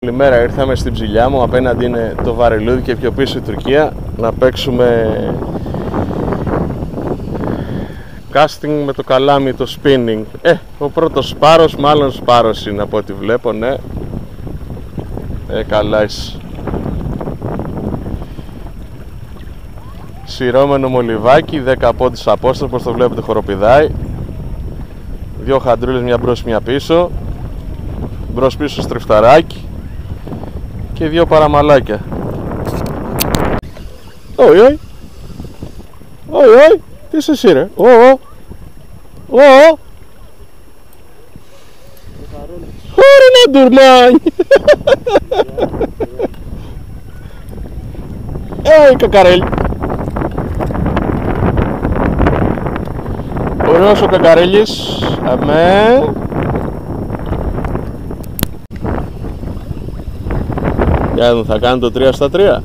Καλημέρα, ήρθαμε στην Ψηλιά μου, απέναντι είναι το Βαρελούδι και πιο πίσω η Τουρκία, να παίξουμε casting με το καλάμι, το spinning. Ο πρώτος σπάρος, μάλλον σπάρος είναι από ό,τι βλέπω, ναι. Καλά είσαι. Σειρώμενο μολυβάκι, 10 πόντους απόσταση, όπως το βλέπετε χοροπηδάει. Δύο χαντρούλες, μια μπρος μια πίσω. Μπρος πίσω στριφταράκι. Και δύο παραμαλάκια. Όι, όι. Όι, όι. Τι είσαι εσύ ρε. Ωραία να ντουρμάνι. Κακαρέλι. Ωραίος ο Κακαρέλης. Αμέ. Για να θα κάνει το 3 στα 3.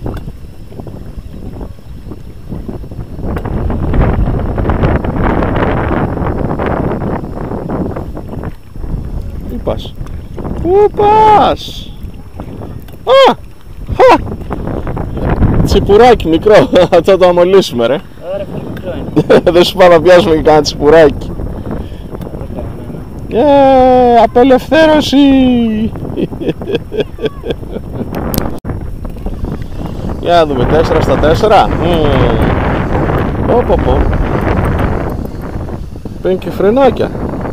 Πού πας? Πού πας? Τσιπουράκι μικρό, θα το αμολύσουμε ρε. Ωραία, μικρό είναι. Δεν σου πάω να πιάσουμε και κάνα τσιπουράκι. Απελευθέρωση. Για να δούμε, 4 στα 4. Πω. Παίρνει και φρενάκια.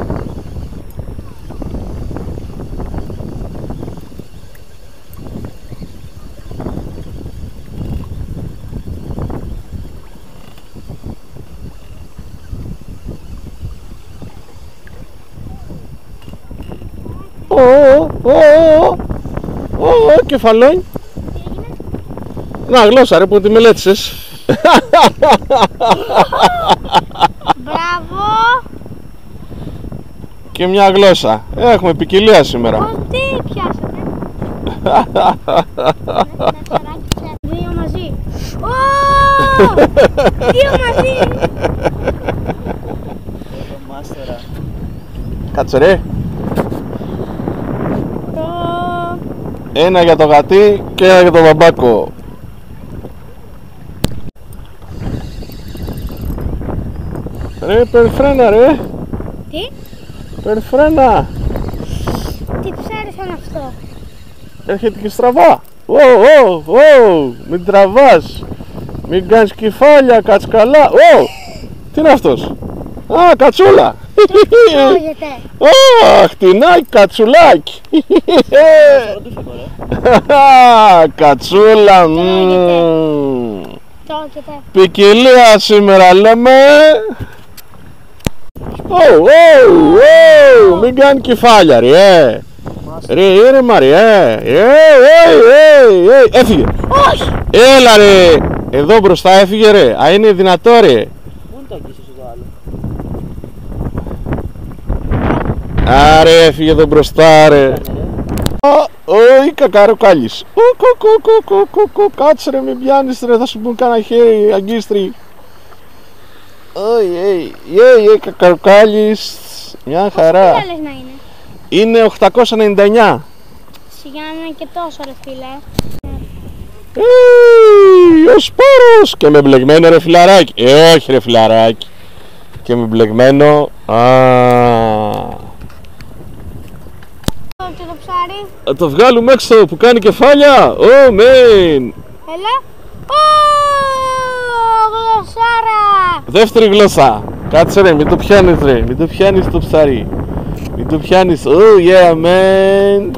Κεφαλόνι. Να, γλώσσα ρε που τη μελέτησες. Μπράβο. Και μια γλώσσα. Έχουμε ποικιλία σήμερα. Τι πιάσατε? Δύο μαζί. Δύο μαζί. Κάτσε ρε. Ένα για το γατί και ένα για το μπαμπάκο. Ρε, περφρένα ρε. Τι? Περφρένα. Τι ξέρεις αν αυτό? Έρχεται και στραβά. Μην τραβάς. Μην κάνεις κεφάλια, κάτς καλά. Τι είναι αυτός? Κατσούλα. Τρώγεται. Χτινάκι, κατσουλάκι. Κατσούλα. Τρώγεται. Ποικιλία σήμερα λέμε. Μην κάνει κεφάλια ρε. Ρε ήρεμα ρε. Έφυγε. Όχι. Έλα ρε. Εδώ μπροστά έφυγε ρε. Είναι δυνατό ρε. Πού είναι το αγγίσος εδώ άλλο? Άρε έφυγε εδώ μπροστά ρε. Ωι κακαροκάλης. Κάτσε ρε μην πιάνεις ρε. Θα σου πούν κάνα χέρι αγκίστρι. Κακαροκάλης. Μια χαρά. Τι θέλεις να είναι? Είναι 899. Σιγά να είναι και τόσο ρε φίλε. Ο σπόρος. Και με μπλεγμένο ρε φιλαράκι. Όχι ρε φιλαράκι. Και με μπλεγμένο. Και το ψάρι. Θα το βγάλουμε έξω που κάνει κεφάλια. Μεν. Έλα. Γλωσσάρα. Δεύτερη γλώσσα. Κάτσε ρε, μην το πιάνεις ρε. Μην το πιάνεις το ψάρι. Μην το πιάνεις. Yeah man.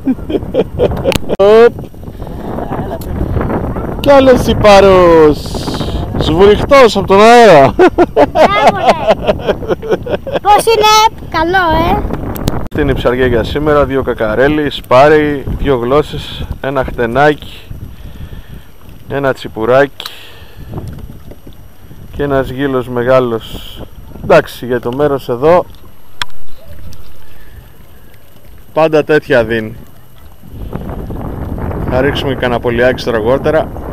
Κι άλλος υπάρος. Σβουριχτός από τον αέρα. Μπράβο ρε. Πώς είναι? Καλό Αυτή είναι η ψαριά για σήμερα. Δύο κακαρέλι, σπάρι, δύο γλώσσες, ένα χτενάκι, ένα τσιπουράκι και ένας γύλος μεγάλος. Εντάξει, για το μέρος εδώ πάντα τέτοια δίνει. Θα ρίξουμε κανένα πολιάκι αργότερα.